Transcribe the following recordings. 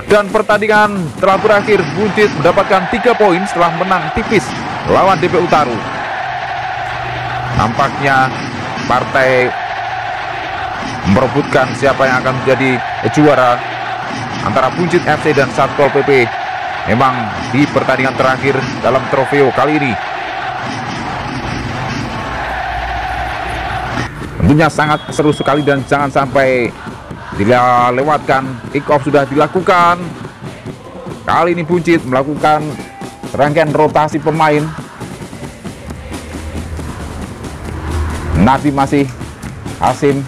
Dan pertandingan telah berakhir. Buncit mendapatkan 3 poin setelah menang tipis lawan DP Utaru. Nampaknya partai merebutkan siapa yang akan menjadi juara antara Buncit FC dan Satpol PP. Memang di pertandingan terakhir dalam trofeo kali ini tentunya sangat seru sekali dan jangan sampai dilewatkan. Kick off sudah dilakukan. Kali ini Buncit melakukan rangkaian rotasi pemain. Nardi masih Hasim.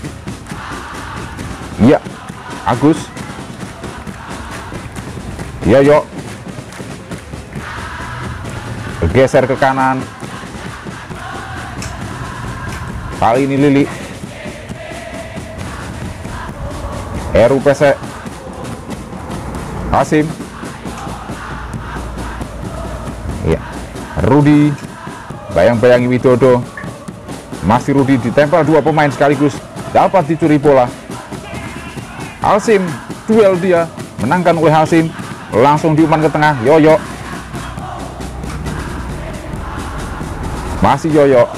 Ya, Agus. Yoyo bergeser ke kanan. Kali ini Lili. Heru pesek. Hasim. Ya, Rudi. Bayang-bayangi Widodo. Masih Rudi ditempel 2 pemain sekaligus. Dapat dicuri bola. Hasim, duel dia. Menangkan oleh Hasim. Langsung diumpan ke tengah. Yoyo. Masih Yoyo.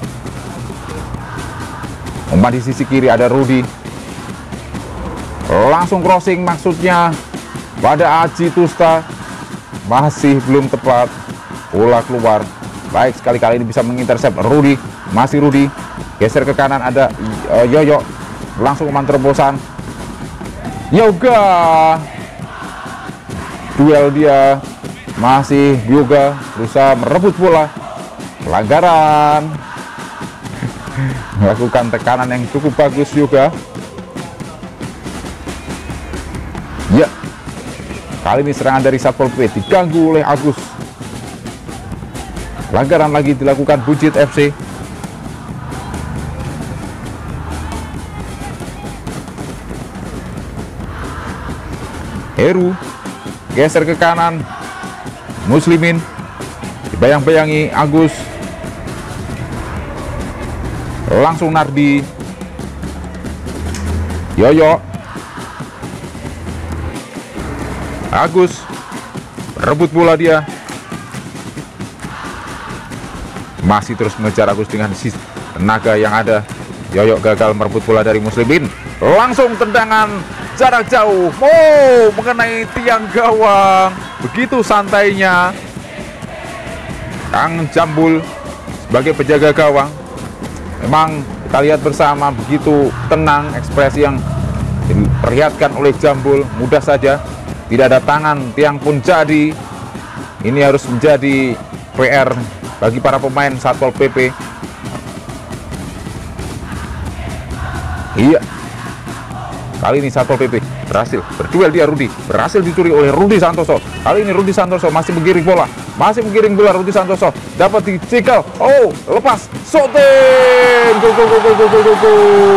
Umpan di sisi kiri ada Rudi. Langsung crossing maksudnya pada Aji Tusta. Masih belum tepat. Bola keluar. Baik sekali kali ini bisa mengintersep Rudi. Masih Rudi. Geser ke kanan ada Yoyo. Langsung umpan terobosan. Yoga. Duel dia. Masih Yoga berusaha merebut bola. Pelanggaran. Melakukan tekanan yang cukup bagus Yoga. Ya. Kali ini serangan dari Satpol PP diganggu oleh Agus. Pelanggaran lagi dilakukan Buncit FC. Heru geser ke kanan. Muslimin dibayang-bayangi Agus. Langsung Nardi. Yoyo. Agus rebut bola dia. Masih terus mengejar Agus dengan tenaga yang ada. Yoyo gagal merebut bola dari Muslimin. Langsung tendangan jarak jauh. Oh, mengenai tiang gawang. Begitu santainya Kang Jambul sebagai penjaga gawang. Memang kita lihat bersama begitu tenang ekspresi yang diperlihatkan oleh Jambul. Mudah saja, tidak ada tangan, tiang pun jadi. Ini harus menjadi PR bagi para pemain Satpol PP. Iya, kali ini Satpol PP berhasil berduel dia Rudi. Berhasil dicuri oleh Rudi Santoso. Kali ini Rudi Santoso masih menggiring bola. Masih menggiring bola Rudi Santoso. Dapat dicekal. Oh, lepas. Shooting. Gol, gol, gol, gol, gol, gol, gol.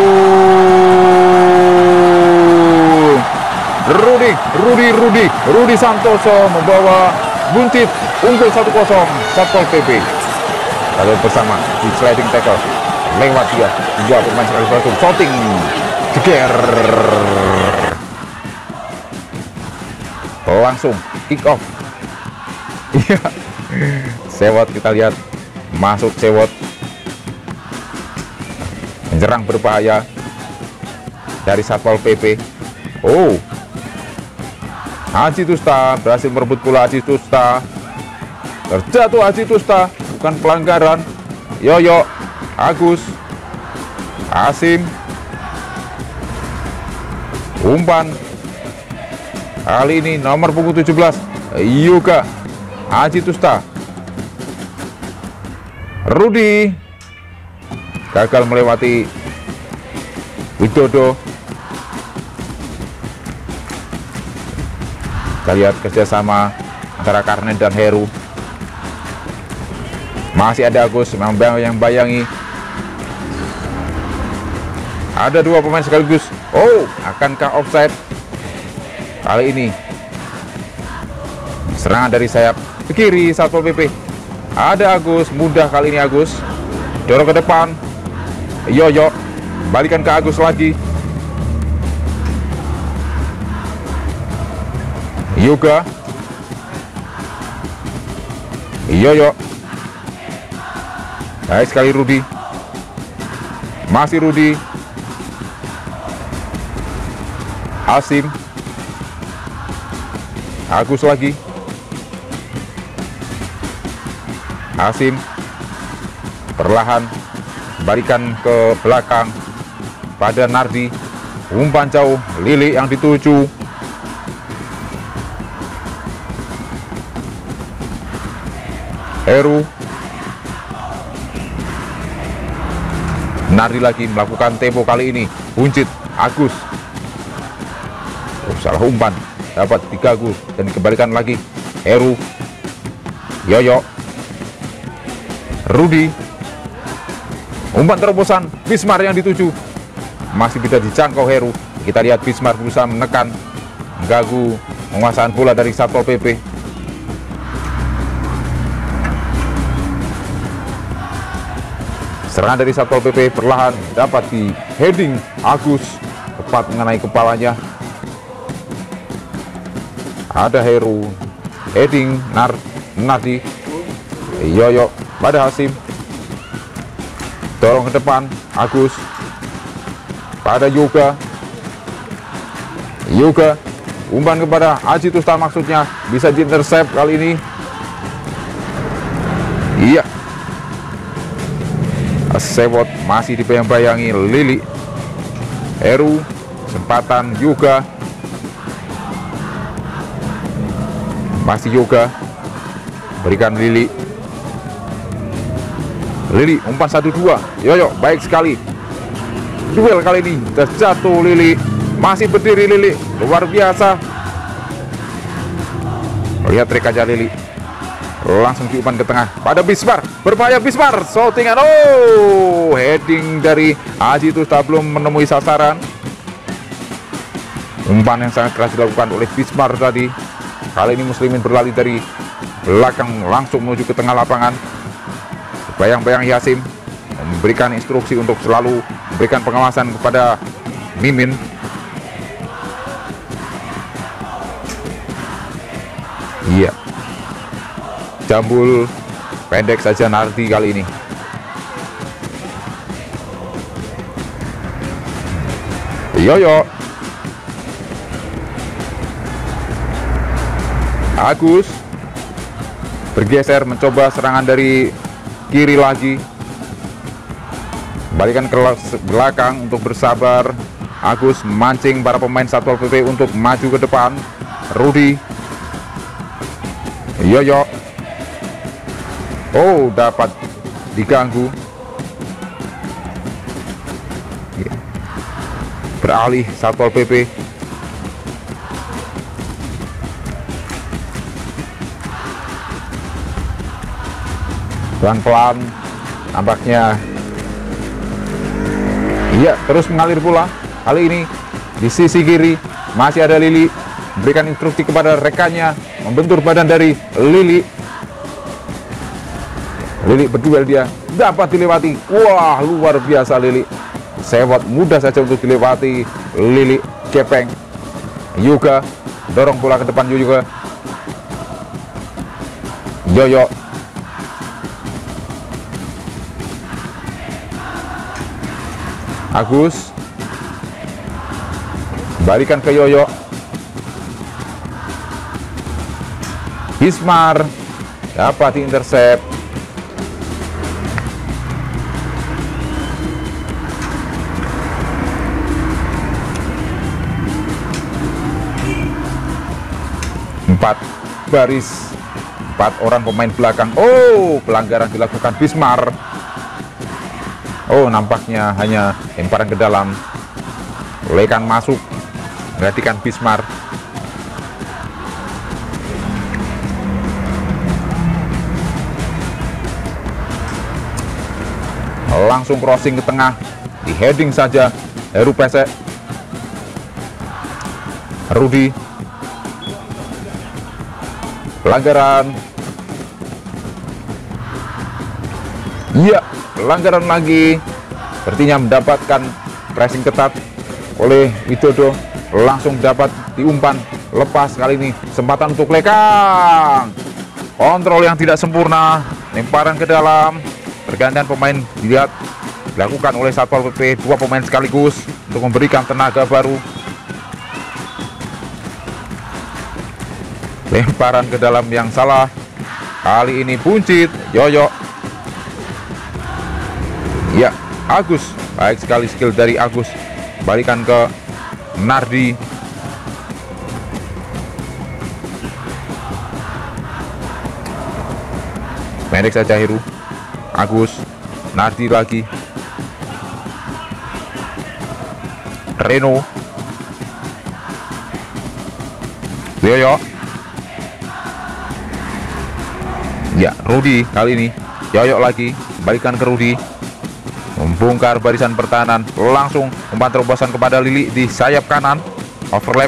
Rudi Santoso membawa Buncit unggul 1-0 Satpol PP. Lalu bersama di sliding tackle lewat dia 2 pemain sekali langsung shooting. Jeger. Langsung kick off. Iya. Sewot kita lihat masuk Sewot. Menyerang berbahaya dari Satpol PP. Oh. Aji Tusta berhasil merebut bola. Aji Tusta terjatuh. Aji Tusta bukan pelanggaran. Yoyo, Agus, Hasim, umpan. Kali ini nomor punggung 17 Yoga, Aji Tusta. Rudi gagal melewati Widodo. Kita lihat kerjasama antara Karnen dan Heru. Masih ada Agus yang bayangi. Ada 2 pemain sekaligus. Oh, akankah offside? Kali ini serangan dari sayap ke kiri Satpol PP. Ada Agus, mudah kali ini Agus. Dorong ke depan. Yoyo, balikan ke Agus lagi. Yoga, Yoyo, baik sekali Rudi, masih Rudi, Hasim, Agus lagi, Hasim, perlahan berikan ke belakang pada Nardi, umpan jauh, Lili yang dituju, Heru, Nardi lagi melakukan tempo kali ini, buncit, Agus, salah umpan, dapat diganggu dan dikembalikan lagi, Heru, Yoyo, Rudi, umpan terobosan, Bismar yang dituju, masih tidak dijangkau Heru. Kita lihat Bismar berusaha menekan, mengganggu penguasaan bola dari Satpol PP. Serangan dari Satpol PP perlahan dapat di heading Agus, tepat mengenai kepalanya. Ada Heru, heading Nardi, Yoyo pada Hasim, dorong ke depan Agus pada Yoga, umpan kepada Aji Tusta, maksudnya bisa diintersep kali ini. Iya, Sewot masih dibayang-bayangi Lili, Heru, kesempatan Yoga, masih Yoga, berikan Lili, umpan 1-2, Yoyo, baik sekali, duel kali ini, terjatuh Lili, masih berdiri Lili, luar biasa, lihat trik aja Lili, langsung diumpan ke tengah pada Bismar, berbahaya Bismar, shootingan, oh, heading dari Aji Tusta belum menemui sasaran, umpan yang sangat keras dilakukan oleh Bismar tadi. Kali ini Muslimin berlari dari belakang langsung menuju ke tengah lapangan. Bayang-bayang Yasim memberikan instruksi untuk selalu memberikan pengawasan kepada Mimin. Iya, Jambul pendek saja Nardi kali ini. Yoyo, Agus bergeser mencoba serangan dari kiri lagi, balikan ke belakang untuk bersabar. Agus memancing para pemain Satpol PP untuk maju ke depan. Rudi, Yoyo, oh, dapat diganggu, beralih Satpol PP. Pelan-pelan nampaknya, iya, terus mengalir pula. Kali ini di sisi kiri masih ada Lili, memberikan instruksi kepada rekannya, membentur badan dari Lili. Lili berduel, dia dapat dilewati, wah, luar biasa Lili, Sewot mudah saja untuk dilewati Lili, kepeng. Yoga dorong bola ke depan juga, Yoyo, Agus balikan ke Yoyo, Bismar dapat diintersep, empat baris, 4 orang pemain belakang. Oh, pelanggaran dilakukan Bismar. Oh, nampaknya hanya lemparan ke dalam, lekan masuk, perhatikan Bismar. Langsung crossing ke tengah, di heading saja Heru pesek. Rudi, pelanggaran. Iya, pelanggaran lagi, sepertinya mendapatkan pressing ketat oleh Widodo, langsung dapat diumpan lepas kali ini, kesempatan untuk Lekang. Kontrol yang tidak sempurna, lemparan ke dalam, pergantian pemain dilihat dilakukan oleh Satpol PP, dua pemain sekaligus untuk memberikan tenaga baru. Lemparan ke dalam yang salah, kali ini buncit Yoyo. Ya, Agus, baik sekali skill dari Agus, balikan ke Nardi. Pendek saja Heru, Agus, Nardi lagi, Reno, Yoyo. Ya, Rudi kali ini, Yoyo lagi, balikan ke Rudi, membongkar barisan pertahanan, langsung umpan terobosan kepada Lili di sayap kanan, overlap,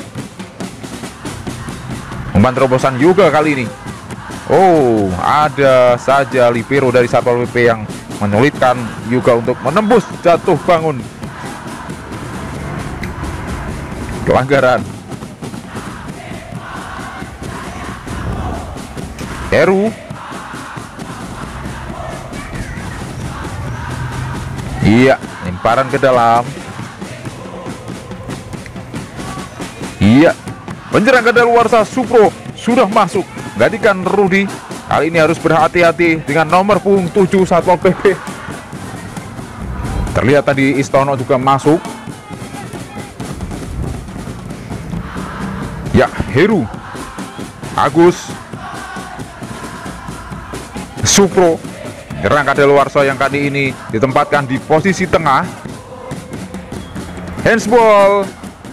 umpan terobosan juga kali ini. Oh, ada saja libero dari Satpol PP yang menyulitkan Yuga untuk menembus jatuh bangun. Pelanggaran. Heru. Iya, lemparan ke dalam. Iya, penyerang kadaluarsa Supro sudah masuk. Gantikan Rudi, kali ini harus berhati-hati dengan nomor punggung 7 Satpol PP. Terlihat tadi Istono juga masuk. Ya, Heru, Agus, Supro, nyerang kadaluarsa yang kali ini ditempatkan di posisi tengah. Handsball,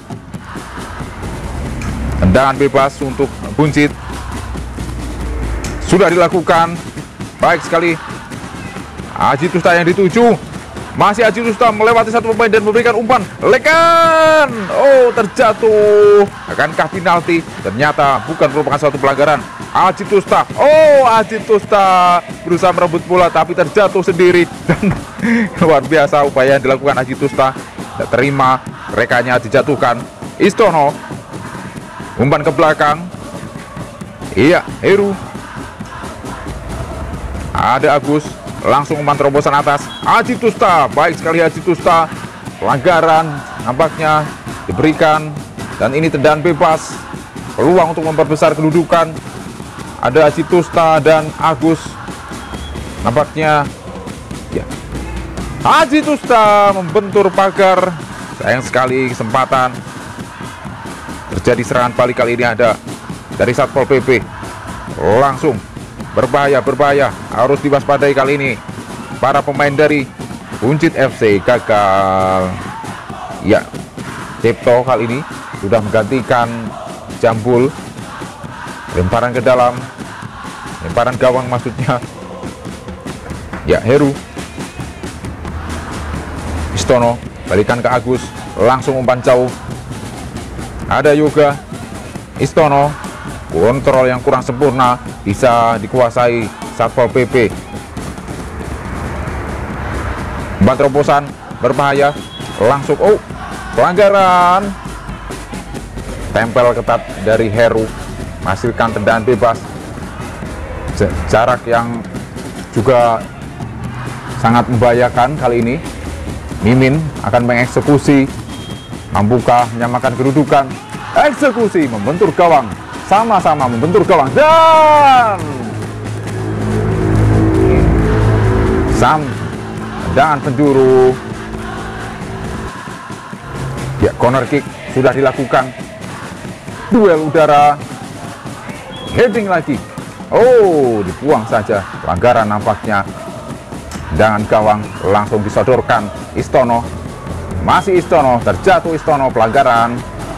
tendangan bebas untuk buncit sudah dilakukan. Baik sekali Aji Tusta yang dituju, masih Aji Tusta melewati satu pemain dan memberikan umpan. Lekan, oh terjatuh. Akankah penalti? Ternyata bukan merupakan suatu pelanggaran. Aji Tusta, oh Aji Tusta berusaha merebut bola tapi terjatuh sendiri. Dan luar biasa upaya yang dilakukan Aji Tusta, tidak terima, rekannya dijatuhkan. Istono, umpan ke belakang. Iya, Heru, ada Agus, langsung umpan terobosan atas. Aji Tusta, baik sekali Aji Tusta. Pelanggaran nampaknya diberikan, dan ini tendangan bebas. Peluang untuk memperbesar kedudukan. Ada Aji Tusta dan Agus. Nampaknya ya, Aji Tusta membentur pagar. Sayang sekali kesempatan. Terjadi serangan balik kali ini ada dari Satpol PP. Langsung berbahaya, harus diwaspadai kali ini. Para pemain dari Buncit FC gagal. Ya, Cipto kali ini sudah menggantikan Jambul. Lemparan ke dalam, lemparan gawang maksudnya. Ya, Heru, Istono, balikan ke Agus, langsung umpan jauh. Ada Yoga, Istono, kontrol yang kurang sempurna, bisa dikuasai Satpol PP. Umpan terobosan berbahaya, langsung, oh pelanggaran. Tempel ketat dari Heru, menghasilkan tendangan bebas. Jarak yang juga sangat membahayakan kali ini. Mimin akan mengeksekusi, membuka, menyamakan kedudukan. Eksekusi, membentur gawang, sama-sama membentur gawang, dan tendangan penjuru. Ya, corner kick sudah dilakukan. Duel udara, heading lagi. Oh, dibuang saja. Pelanggaran nampaknya. Tendangan gawang langsung disodorkan Istono. Masih Istono, terjatuh Istono, pelanggaran.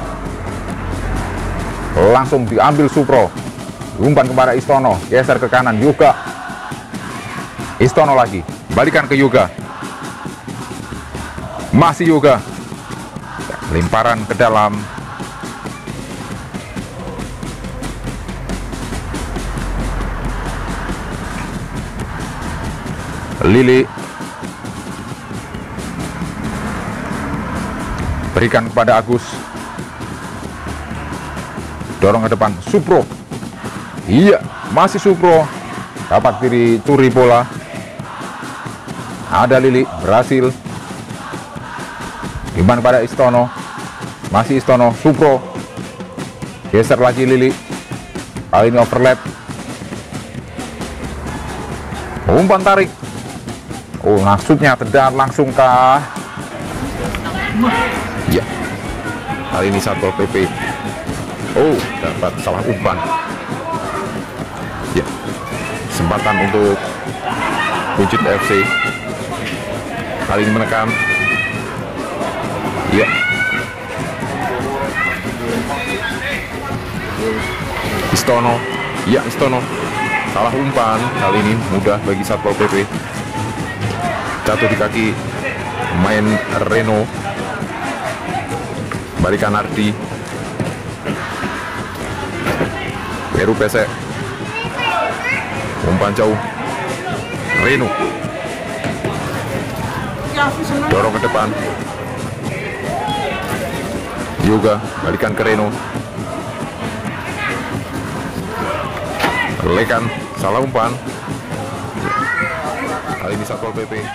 Langsung diambil Supro. Umpan kepada Istono, geser ke kanan Yoga. Istono lagi, balikan ke Yoga. Masih Yoga. Lemparan ke dalam. Lili, berikan kepada Agus. dorong ke depan, Supro. Iya, masih Supro. Dapat dicuri bola. Ada Lili, berhasil. Iman pada Istono. Masih Istono, Supro. Geser lagi Lili. Kali ini overlap. Umpan tarik. Oh, maksudnya tendangan langsung kah? Ya. Kali ini Satpol PP. Oh, dapat salah umpan. Ya. Kesempatan untuk Buncit FC. Kali ini menekan. Ya. Istono. Ya, Istono. Salah umpan. Kali ini mudah bagi Satpol PP. Jatuh di kaki main Reno. Balikan Ardi. Heru pesek. Umpan jauh. Reno. Dorong ke depan. Yoga. Balikan ke Reno. Lekan. Salah umpan. Kali ini Satpol PP.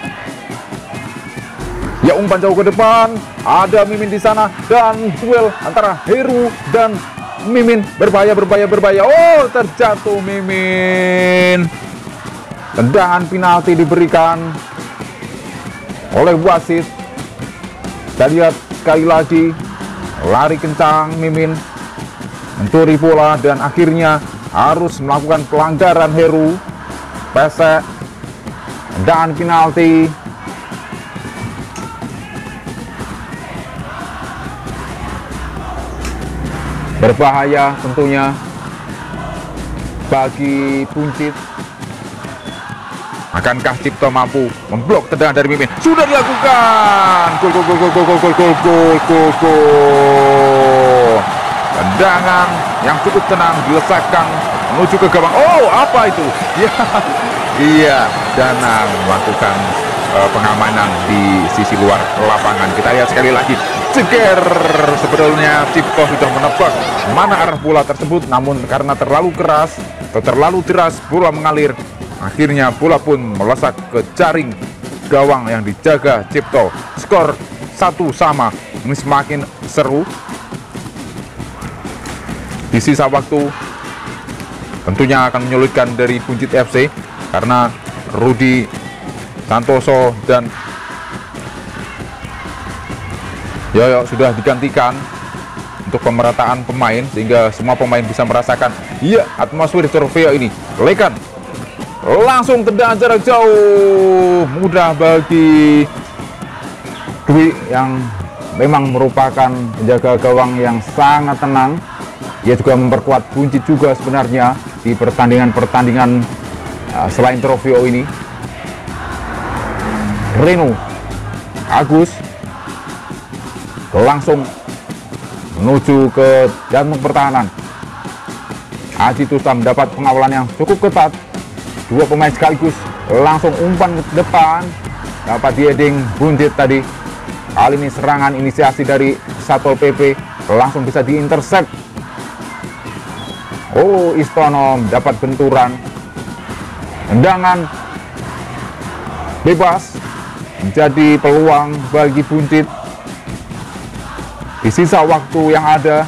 Ya, umpan jauh ke depan. Ada Mimin di sana dan duel antara Heru dan Mimin. Berbahaya. Oh, terjatuh Mimin. Tendangan penalti diberikan oleh wasit. Kita lihat sekali lagi. Lari kencang Mimin, mencuri bola dan akhirnya harus melakukan pelanggaran Heru. Pesek. Tendangan penalti. Berbahaya tentunya bagi Buncit. Akankah Cipto mampu memblok tendangan dari Mimin? Sudah dilakukan. Gol. Tendangan yang cukup tenang dilesakkan menuju ke gawang. Oh, apa itu? Ya, iya, Danang melakukan pengamanan di sisi luar lapangan. Kita lihat sekali lagi. Ceger, sebetulnya Cipto sudah menebak mana arah bola tersebut, namun karena terlalu keras atau terlalu deras bola mengalir, akhirnya bola pun melesak ke jaring gawang yang dijaga Cipto. Skor 1-1. Ini semakin seru. Di sisa waktu tentunya akan menyulitkan dari Buncit FC karena Rudi Santoso dan Yoyo sudah digantikan untuk pemerataan pemain sehingga semua pemain bisa merasakan atmosfer Surabaya ini. Lekan langsung tendangan jarak jauh, mudah bagi Dwi yang memang merupakan penjaga gawang yang sangat tenang. Ia juga memperkuat Buncit juga sebenarnya di pertandingan-pertandingan selain Trofeo ini. Reno Agus langsung menuju ke jantung pertahanan. Aji Tusta mendapat pengawalan yang cukup ketat. Dua pemain sekaligus langsung umpan ke depan. Dapat dieding Buncit tadi. Kali ini serangan inisiasi dari Satpol PP langsung bisa diintersep. Oh, Istono dapat benturan. Tendangan bebas menjadi peluang bagi Buncit. Di sisa waktu yang ada,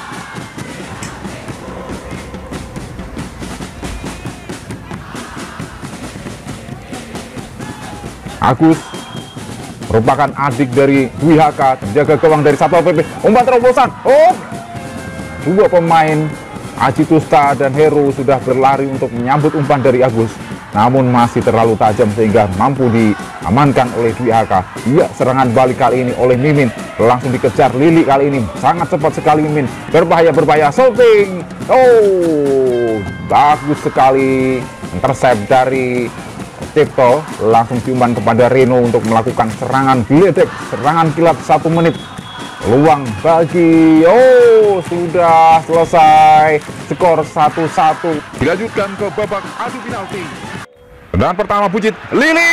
Agus merupakan adik dari Dwi HK, penjaga gawang dari Satpol PP. Umpan terobosan. Oh, dua pemain Aji Tusta dan Heru sudah berlari untuk menyambut umpan dari Agus, namun masih terlalu tajam sehingga mampu diamankan oleh Dwi HK. Iya, serangan balik kali ini oleh Mimin. Langsung dikejar Lili kali ini. Sangat cepat sekali Mimin. Berbahaya. Shooting. Oh, bagus sekali. Intercept dari Cipto. Langsung diumpan kepada Reno untuk melakukan serangan geledek. Serangan kilat 1 menit. Peluang bagi. Oh, sudah selesai. Skor 1-1. Dilanjutkan ke babak adu penalti. Tendangan pertama Buncit. Lili.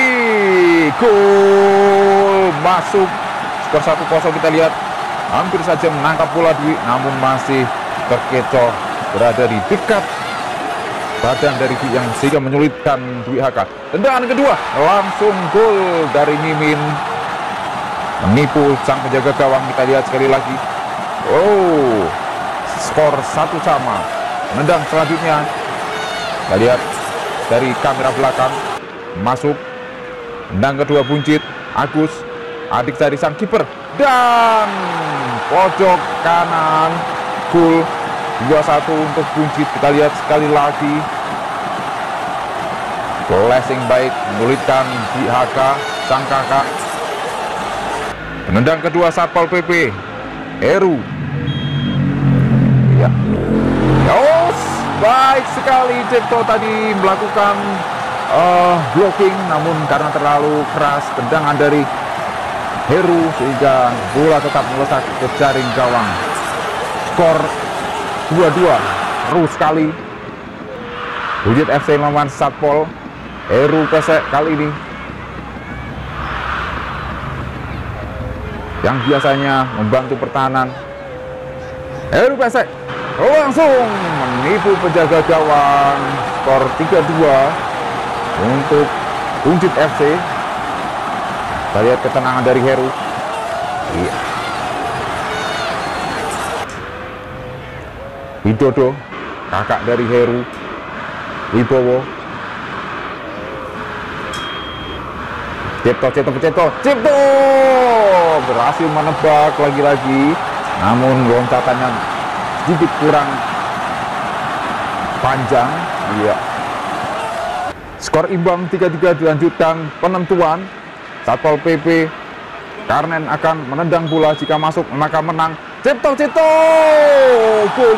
Gol. Masuk. Skor 1-0. Kita lihat hampir saja menangkap bola Dwi, namun masih terkecoh berada di dekat badan dari Dwi yang sehingga menyulitkan Dwi HK. Tendangan kedua langsung gol dari Mimin, menipu sang penjaga gawang. Kita lihat sekali lagi. Oh, skor 1 sama. Menendang selanjutnya kita lihat dari kamera belakang, masuk tendang kedua buncit Agus, adik dari sang kiper, dan pojok kanan, gol 2-1 untuk buncit. Kita lihat sekali lagi, blessing baik menyulitkan di HK sang kakak. Penendang kedua Satpol PP Heru. Ya, Yos, baik sekali Cipto tadi melakukan blocking, namun karena terlalu keras tendangan dari Heru sehingga bola tetap melesat ke jaring gawang. Skor 2-2, seru sekali. Buncit FC melawan Satpol. Heru pesek kali ini yang biasanya membantu pertahanan. Heru pesek langsung menipu penjaga gawang. Skor 3-2 untuk Buncit FC. Kita lihat ketenangan dari Heru. Iya. Widodo, kakak dari Heru, Wibowo. Cipto berhasil menebak lagi-lagi, namun loncatannya sedikit kurang panjang. Iya. Skor imbang 3-3, dilanjutkan penentuan. Satpol PP Karnen akan menendang bola, jika masuk maka menang. Cipto gol.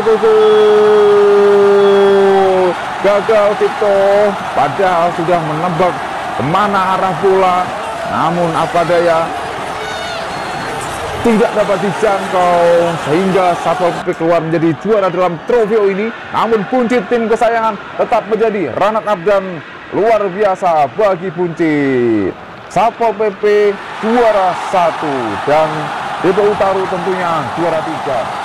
Gagal Cipto, padahal sudah menebak kemana arah bola, namun apa daya tidak dapat dijangkau sehingga Satpol PP keluar menjadi juara dalam trofeo ini. Namun Buncit, tim kesayangan, tetap menjadi runner up dan luar biasa bagi Buncit. Satpol PP juara 1 dan DP Utaru tentunya juara 3.